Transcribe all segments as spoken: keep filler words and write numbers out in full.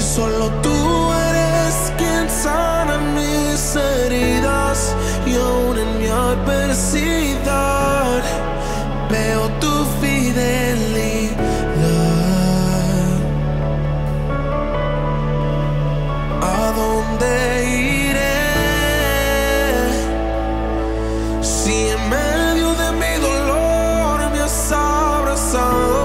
solo tú eres quien sana mis heridas, y aún en mi adversidad veo tu fidelidad. ¿A dónde iré si en medio de mi dolor me has abrazado?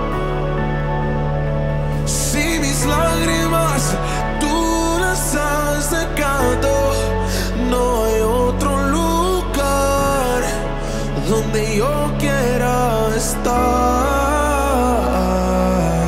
Si mis lágrimas tú las has secado, no hay otro lugar donde yo quiera estar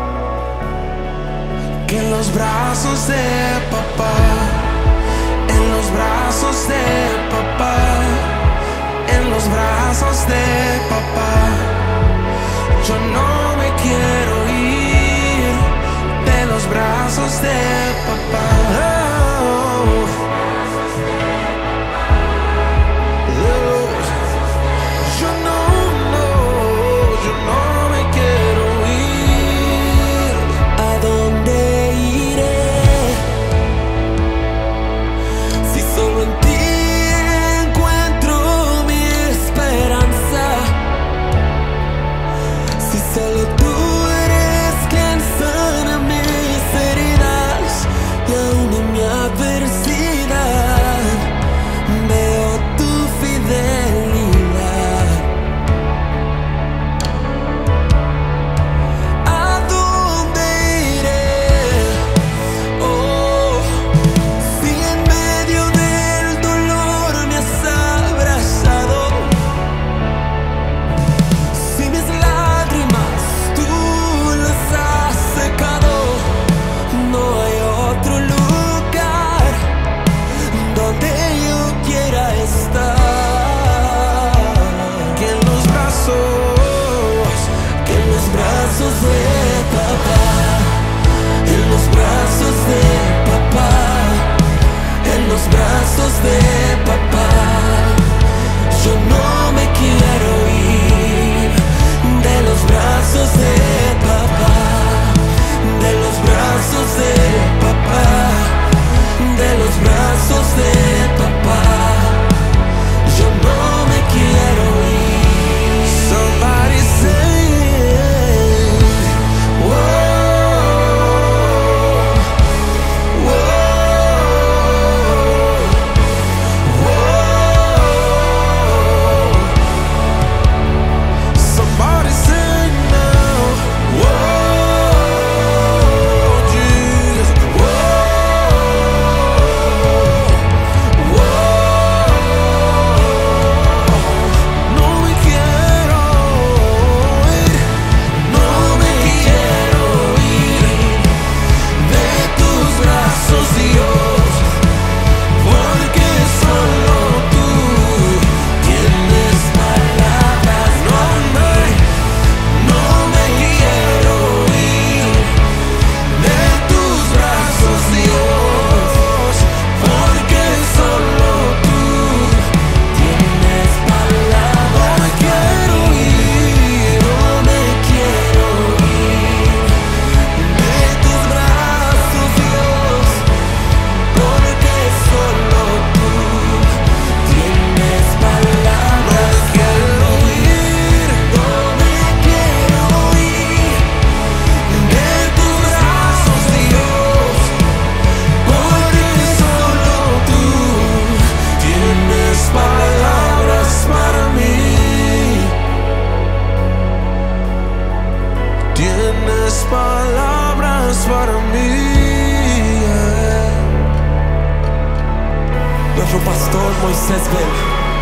que en los brazos de papá, en los brazos de papá, en los brazos de papá. Yo no me quiero ir de los brazos de papá. Oh. Yo no, no, yo no me quiero ir. ¿A dónde iré si solo en ti encuentro mi esperanza? Si solo tú eres quien sana mis heridas, y aún en mi adversidad veo tu fidelidad. ¿A dónde iré? Oh, si en medio del dolor me has abrazado, si mis lágrimas tú las has secado, no hay otro lugar donde yo quiera estar que en los brazos, que en los brazos de papá, en los brazos de papá, en los brazos de papá. Yo no me quiero ir de los brazos de papá, de los brazos de papá, de los brazos de papá. Yo no me quiero ir. Somebody say, whoa, whoa, whoa. Somebody say now, whoa, Jesus, whoa, whoa. No me quiero ir, no me quiero ir de tus brazos, Dios, porque solo tú tienes palabras. No me, no me quiero ir de tus brazos, Dios, porque solo tú tienes palabras. No me quiero ir, no me quiero ir de tus brazos, Dios, porque solo tú tienes palabras. No me quiero ir, no me quiero ir de tus brazos, Dios, porque solo tú tienes palabras para mí. Tienes palabras para mí. Yeah. Nuestro pastor Moisés Vega.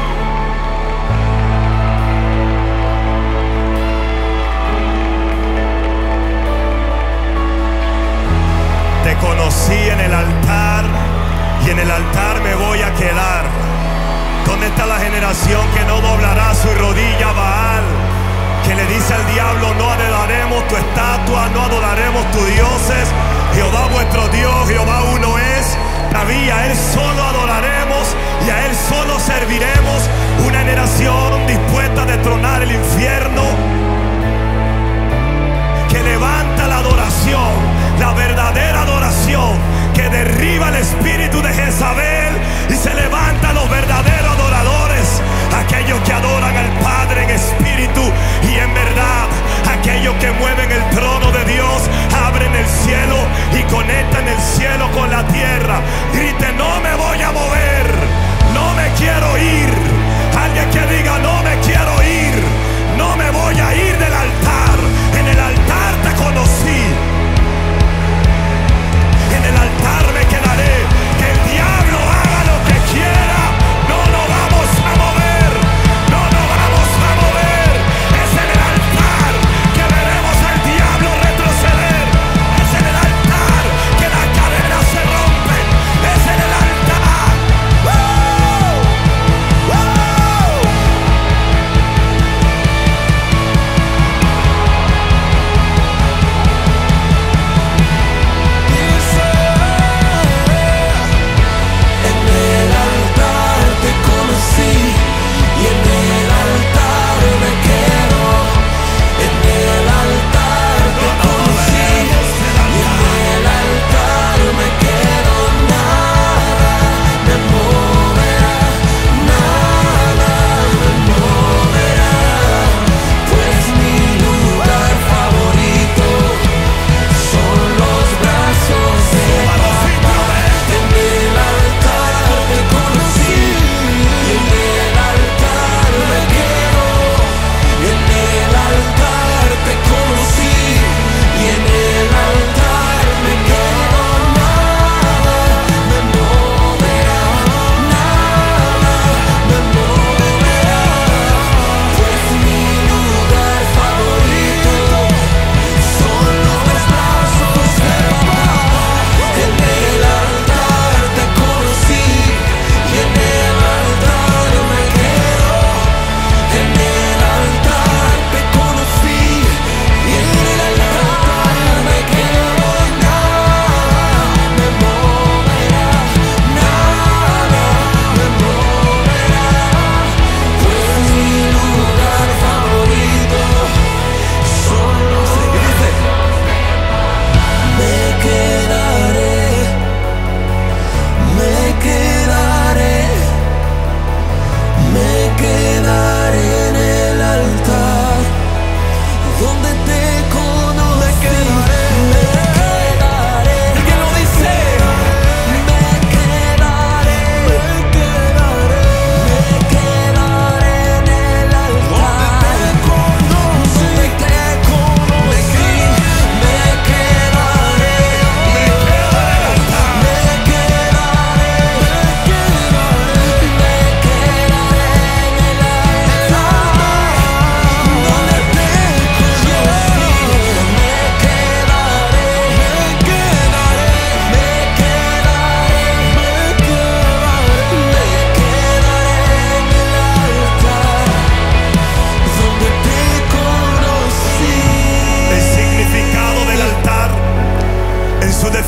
Te conocí en el altar y en el altar me voy a quedar. ¿Dónde está la generación que no doblará su rodilla a Baal? Que le dice al diablo: no adoraremos tu estatua, no adoraremos tus dioses. Jehová vuestro Dios, Jehová uno es. David, a Él solo adoraremos y a Él solo serviremos. Una generación dispuesta a destronar el infierno, que levanta la adoración, la verdadera adoración.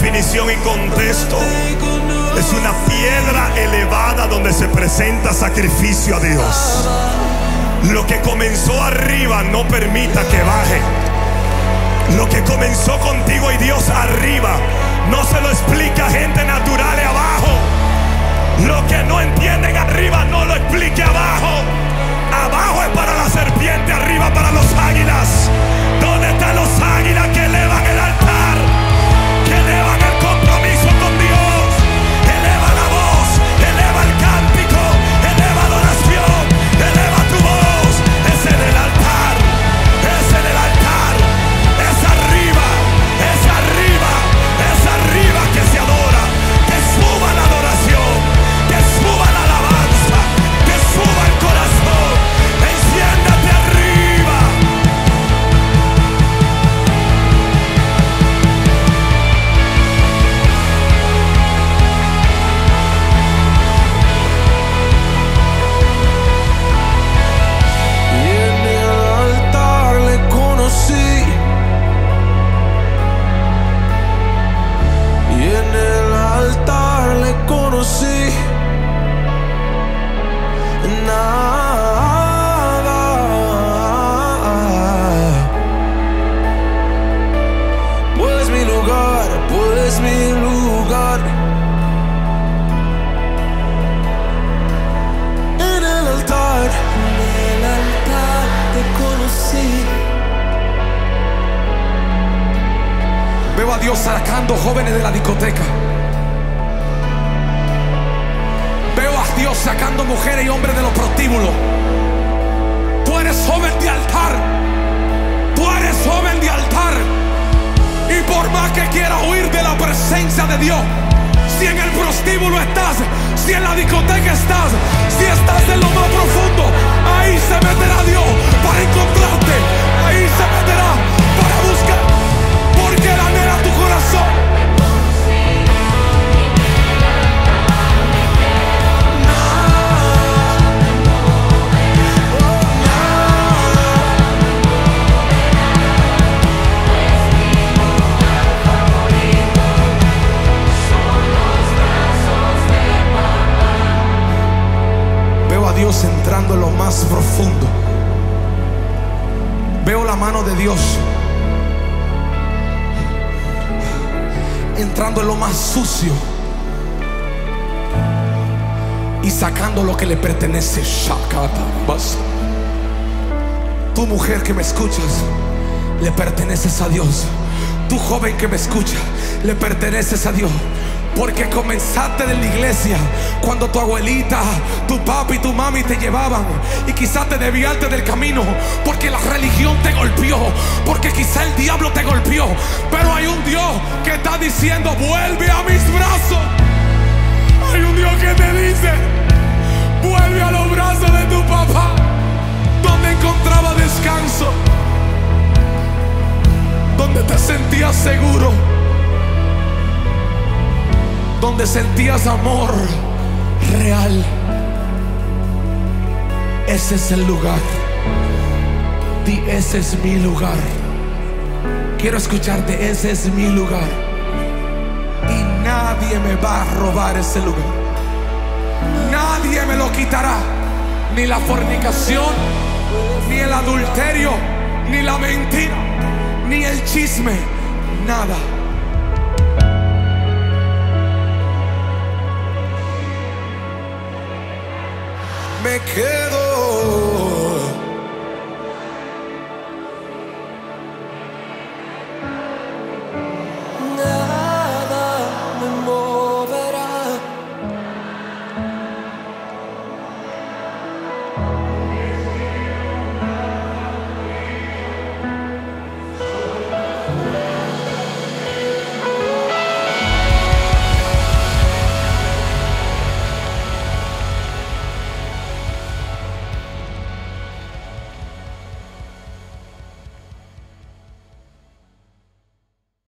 definición y contexto. Es una piedra elevada donde se presenta sacrificio a Dios. Lo que comenzó arriba no permita que baje. Lo que comenzó contigo y Dios arriba, no se lo explica a gente natural abajo. Lo que no entienden arriba, no lo explique abajo. Abajo es para la serpiente, arriba para los águilas. ¿Dónde están los águilas que elevan el altar? Que elevan el compromiso con Dios. Eleva la voz, eleva el cántico, eleva adoración, eleva tu voz. Es en el altar, es en el altar, es arriba, es arriba, es arriba que se adora. Que suba la adoración, que suba la alabanza, que suba el corazón. Enciéndete arriba. Y en el altar le conocí. Y en el altar le conocí. Nada, pues mi lugar, pues mi lugar. En el altar, en el altar te conocí. Veo a Dios sacando jóvenes de la discoteca. Veo a Dios sacando mujeres y hombres de los prostíbulos. Tú eres joven de altar. Tú eres joven de altar. Y por más que quieras huir de la presencia de Dios, si en el prostíbulo estás, si en la discoteca estás, si estás en lo más profundo, ahí se meterá Dios para encontrarte. Ahí se meterá para buscar, porque Él anhela tu corazón. Dios entrando en lo más profundo. Veo la mano de Dios entrando en lo más sucio y sacando lo que le pertenece. Tu mujer que me escuchas, le perteneces a Dios. Tu joven que me escucha, le perteneces a Dios. Porque comenzaste en la iglesia cuando tu abuelita, tu papi y tu mami te llevaban, y quizás te desviaste del camino porque la religión te golpeó, porque quizás el diablo te golpeó. Pero hay un Dios que está diciendo: vuelve a mis brazos. Hay un Dios que te dice: vuelve a los brazos de tu papá, donde encontraba descanso, donde te sentías seguro, donde sentías amor real. Ese es el lugar. Di: ese es mi lugar. Quiero escucharte. Ese es mi lugar. Y nadie me va a robar ese lugar. Nadie me lo quitará. Ni la fornicación, ni el adulterio, ni la mentira, ni el chisme. Nada. Me quedo